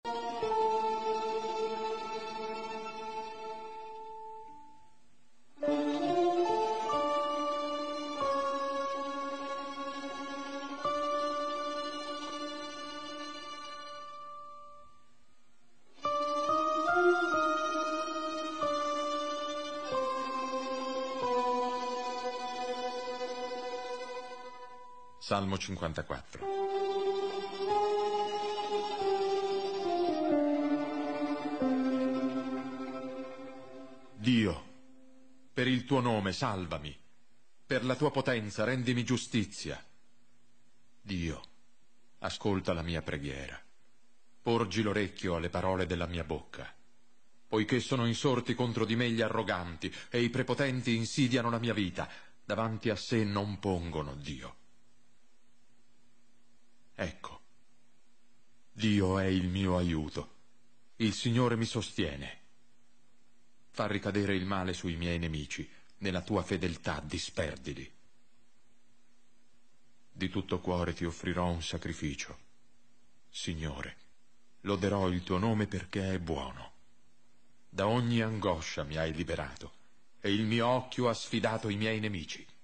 Salmo 54. Dio, per il tuo nome salvami, per la tua potenza rendimi giustizia. Dio, ascolta la mia preghiera, porgi l'orecchio alle parole della mia bocca, poiché sono insorti contro di me gli arroganti e i prepotenti insidiano la mia vita, davanti a sé non pongono Dio. Ecco, Dio è il mio aiuto, il Signore mi sostiene. Fa ricadere il male sui miei nemici, nella tua fedeltà disperdili. Di tutto cuore ti offrirò un sacrificio. Signore, loderò il tuo nome perché è buono. Da ogni angoscia mi hai liberato, e il mio occhio ha sfidato i miei nemici.